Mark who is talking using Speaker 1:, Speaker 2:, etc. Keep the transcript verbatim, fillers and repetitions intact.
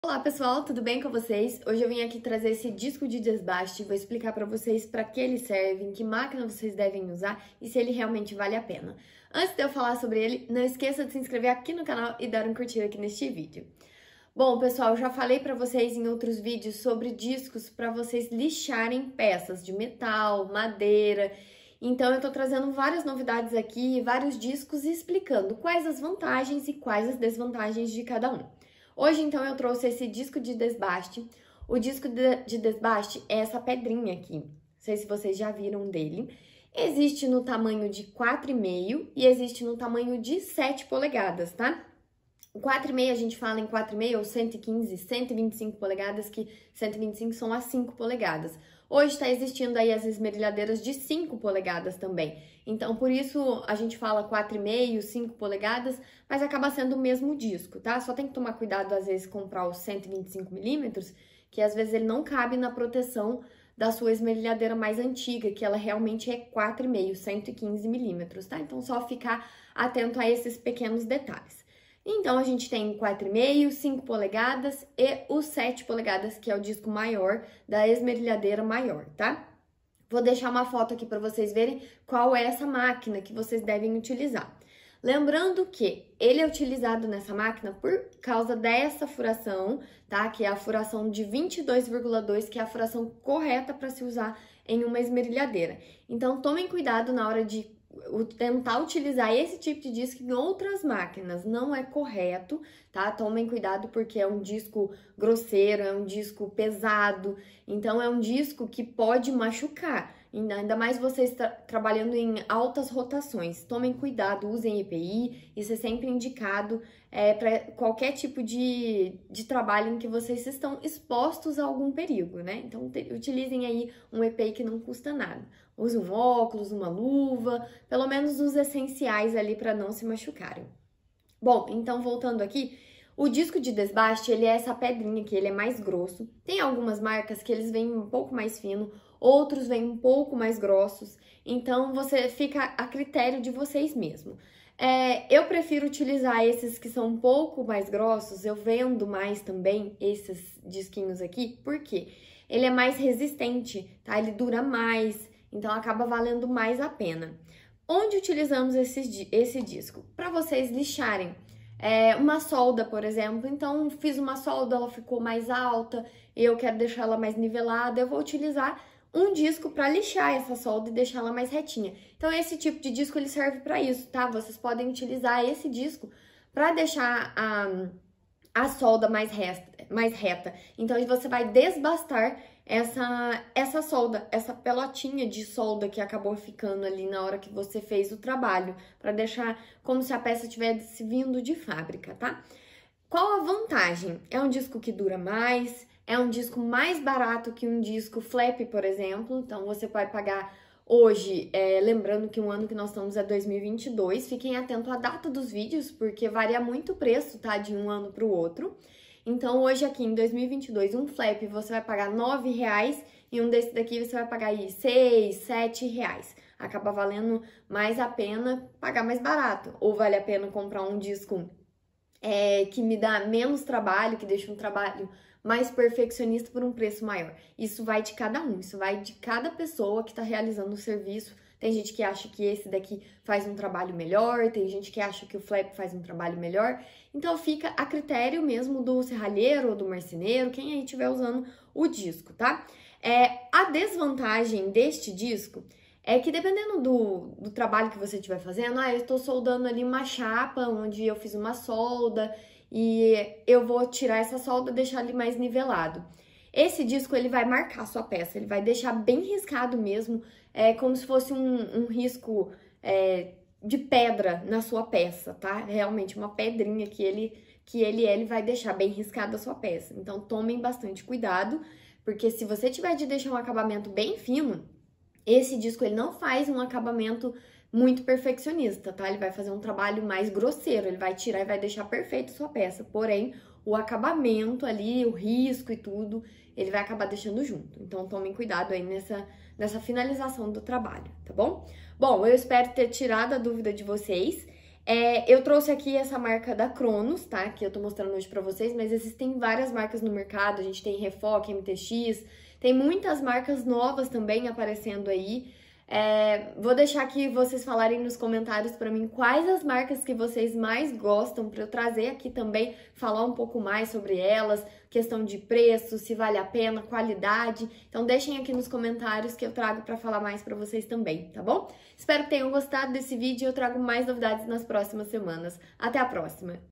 Speaker 1: Olá pessoal, tudo bem com vocês? Hoje eu vim aqui trazer esse disco de desbaste, vou explicar para vocês para que ele serve, em que máquina vocês devem usar e se ele realmente vale a pena. Antes de eu falar sobre ele, não esqueça de se inscrever aqui no canal e dar um curtir aqui neste vídeo. Bom pessoal, já falei para vocês em outros vídeos sobre discos para vocês lixarem peças de metal, madeira. Então eu tô trazendo várias novidades aqui, vários discos e explicando quais as vantagens e quais as desvantagens de cada um. Hoje, então, eu trouxe esse disco de desbaste. O disco de, de desbaste é essa pedrinha aqui. Não sei se vocês já viram dele. Existe no tamanho de quatro e meio e existe no tamanho de sete polegadas, tá? O quatro e meio a gente fala em quatro e meio ou cento e quinze, cento e vinte e cinco polegadas, que cento e vinte e cinco são as cinco polegadas. Hoje está existindo aí as esmerilhadeiras de cinco polegadas também. Então, por isso a gente fala quatro e meio, cinco polegadas, mas acaba sendo o mesmo disco, tá? Só tem que tomar cuidado, às vezes, comprar o cento e vinte e cinco milímetros, que às vezes ele não cabe na proteção da sua esmerilhadeira mais antiga, que ela realmente é quatro e meio, cento e quinze milímetros, tá? Então, só ficar atento a esses pequenos detalhes. Então, a gente tem o quatro e meio, cinco polegadas e o sete polegadas, que é o disco maior da esmerilhadeira maior, tá? Vou deixar uma foto aqui para vocês verem qual é essa máquina que vocês devem utilizar. Lembrando que ele é utilizado nessa máquina por causa dessa furação, tá? Que é a furação de vinte e dois vírgula dois, que é a furação correta para se usar em uma esmerilhadeira. Então, tomem cuidado na hora de tentar utilizar esse tipo de disco em outras máquinas, não é correto, tá? Tomem cuidado porque é um disco grosseiro, é um disco pesado, então é um disco que pode machucar, ainda mais vocês tra trabalhando em altas rotações. Tomem cuidado, usem E P I, isso é sempre indicado é, para qualquer tipo de, de trabalho em que vocês estão expostos a algum perigo, né? Então, utilizem aí um E P I que não custa nada. Use um óculos, uma luva, pelo menos os essenciais ali para não se machucarem. Bom, então voltando aqui, o disco de desbaste, ele é essa pedrinha aqui, ele é mais grosso. Tem algumas marcas que eles vêm um pouco mais fino, outros vêm um pouco mais grossos, então você fica a critério de vocês mesmo. É, eu prefiro utilizar esses que são um pouco mais grossos, eu vendo mais também esses disquinhos aqui, porque ele é mais resistente, tá? Ele dura mais, então acaba valendo mais a pena. Onde utilizamos esse, esse disco? Para vocês lixarem é, uma solda, por exemplo. Então, fiz uma solda, ela ficou mais alta, eu quero deixar ela mais nivelada, eu vou utilizar um disco para lixar essa solda e deixar ela mais retinha. Então, esse tipo de disco ele serve para isso, tá? Vocês podem utilizar esse disco para deixar a, a solda mais reta, mais reta. Então, você vai desbastar essa, essa solda, essa pelotinha de solda que acabou ficando ali na hora que você fez o trabalho, para deixar como se a peça tivesse vindo de fábrica, tá? Qual a vantagem? É um disco que dura mais, é um disco mais barato que um disco flap, por exemplo, então você vai pagar hoje, é, lembrando que o ano que nós estamos é dois mil e vinte e dois, fiquem atentos à data dos vídeos, porque varia muito o preço, tá, de um ano para o outro. Então, hoje aqui em dois mil e vinte e dois, um flap você vai pagar nove reais e um desse daqui você vai pagar aí seis, sete reais. Acaba valendo mais a pena pagar mais barato. Ou vale a pena comprar um disco é, que me dá menos trabalho, que deixa um trabalho mais perfeccionista por um preço maior. Isso vai de cada um, isso vai de cada pessoa que está realizando o serviço. Tem gente que acha que esse daqui faz um trabalho melhor, tem gente que acha que o flap faz um trabalho melhor. Então, fica a critério mesmo do serralheiro ou do marceneiro, quem aí estiver usando o disco, tá? É, a desvantagem deste disco é que dependendo do, do trabalho que você estiver fazendo, ah, eu estou soldando ali uma chapa onde eu fiz uma solda e eu vou tirar essa solda e deixar ali mais nivelado. Esse disco, ele vai marcar a sua peça, ele vai deixar bem riscado mesmo, é como se fosse um, um risco é, de pedra na sua peça, tá? Realmente uma pedrinha que ele, que ele é, ele vai deixar bem riscada a sua peça. Então, tomem bastante cuidado, porque se você tiver de deixar um acabamento bem fino, esse disco, ele não faz um acabamento muito perfeccionista, tá? Ele vai fazer um trabalho mais grosseiro, ele vai tirar e vai deixar perfeito a sua peça, porém, o acabamento ali, o risco e tudo, ele vai acabar deixando junto. Então, tomem cuidado aí nessa, nessa finalização do trabalho, tá bom? Bom, eu espero ter tirado a dúvida de vocês. É, eu trouxe aqui essa marca da Cronos, tá? Que eu tô mostrando hoje pra vocês, mas existem várias marcas no mercado. A gente tem Refoque, M T X, tem muitas marcas novas também aparecendo aí. É, vou deixar aqui vocês falarem nos comentários pra mim quais as marcas que vocês mais gostam pra eu trazer aqui também, falar um pouco mais sobre elas, questão de preço, se vale a pena, qualidade. Então deixem aqui nos comentários que eu trago pra falar mais pra vocês também, tá bom? Espero que tenham gostado desse vídeo e eu trago mais novidades nas próximas semanas. Até a próxima!